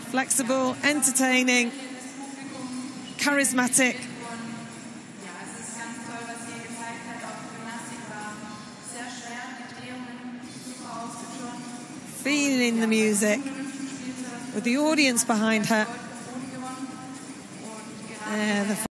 Flexible, entertaining, charismatic. Feeling the music with the audience behind her. The